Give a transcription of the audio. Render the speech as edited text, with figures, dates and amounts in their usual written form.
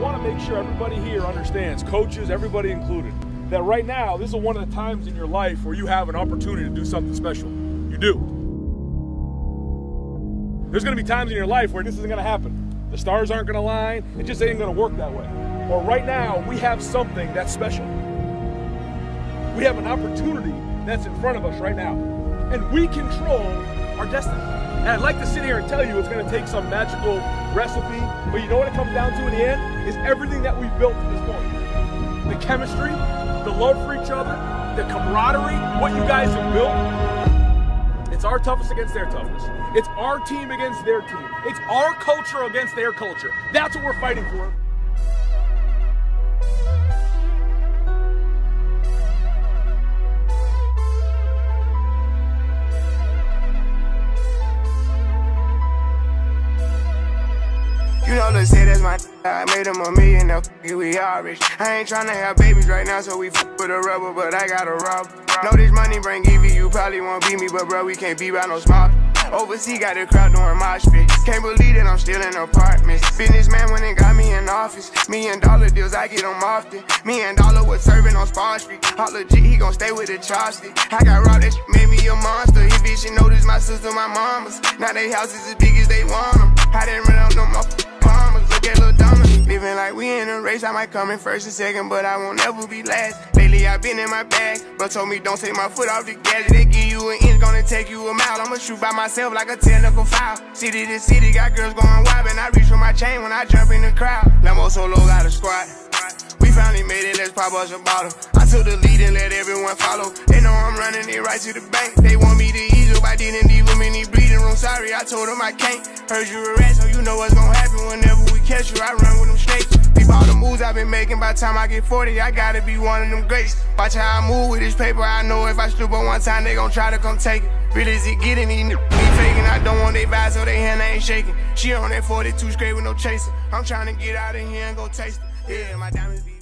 want to make sure everybody here understands, coaches, everybody included, that right now, this is one of the times in your life where you have an opportunity to do something special. You do. There's going to be times in your life where this isn't going to happen. The stars aren't going to align. It just ain't going to work that way. Well, right now, we have something that's special. We have an opportunity that's in front of us right now. And we control our destiny. And I'd like to sit here and tell you it's going to take some magical recipe, but you know what it comes down to in the end? Is everything that we've built to this point. The chemistry, the love for each other, the camaraderie, what you guys have built. It's our toughest against their toughness. It's our team against their team. It's our culture against their culture. That's what we're fighting for. You know, let's say that's my I made him $1 million, now we all rich. I ain't tryna have babies right now, so we fuck with a rubber, but I got a rob. Know this money bring Evie, you probably won't beat me, but bro, we can't be by no small. Overseas got the crowd doing mosh pit. Can't believe that I'm still in apartments. Businessman went and got me in office. $1 million deals, I get them often. $1 million was serving on Spawn Street. Hot legit, he gon' stay with the chopstick. I got robbed, that shit made me a monster. He bitch, she noticed my sister, my mamas. Now they houses as big as they want them. I didn't run out no more farmers. Look at Lil Dominic. Living like we in a race. I might come in first and second, but I won't ever be last. Lately I been in my bag. Bro told me don't take my foot off the gas. They give you an inch, gonna take you a mile. I'ma shoot by myself like a technical foul. City to city, got girls going wild, and I reach for my chain when I jump in the crowd. Lambo Solo got a squad. We finally made it, let's pop us a bottle. I took the lead and let everyone follow. They know I'm running it right to the bank. They want me to ease up, I didn't leave them in the bleeding room. Sorry, I told them I can't. Heard you a rat, so you know what's gonna happen whenever we catch you. I run with them snakes. Peep all the moves I've been making. By the time I get 40, I gotta be one of them greats. Watch how I move with this paper. I know if I slip up one time, they gon' try to come take it. Really is it getting these niggas be faking? I don't want they vibes, so they hand ain't shaking. She on that 42 straight with no chaser. I'm trying to get out of here and go taste it. Yeah, my diamonds be